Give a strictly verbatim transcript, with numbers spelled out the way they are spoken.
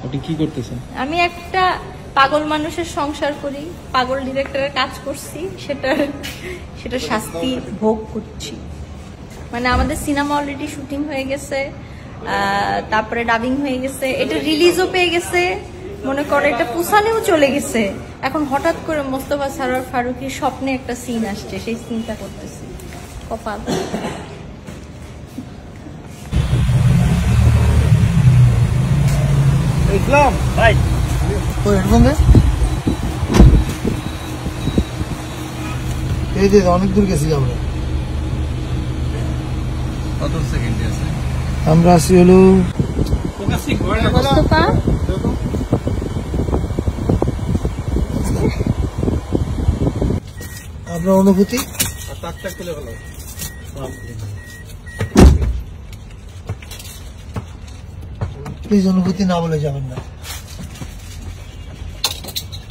আপনি কি করতেছেন? আমি একটা পাগল মানুষের সংসার করি, পাগল ডিরেক্টরের কাজ করছি, সেটা সেটা শাস্তি ভোগ করছি। মানে আমাদের সিনেমা অলরেডি শুটিং হয়ে গেছে, তারপরে ডাবিং হয়ে গেছে, এটা রিলিজও পেয়ে গেছে, মনে করে এটা পুসানেও চলে গেছে। এখন হঠাৎ করে মোস্তফা সরোয়ার ফারুকীর স্বপ্নে একটা সিন আসছে, সেই সিনটা করতেছি। কপাল। ইসলাম ভাই ও হেডফোন দে। এই যে অনেক দূর গেছি আমরা। কত সেকেন্ড আছে? আমরা আসি হলো মোস্তফা। আপনার অনুভূতি? তাকটা খুলে ভালো। প্লিজ অনুভূতি না বলে যাবেন না।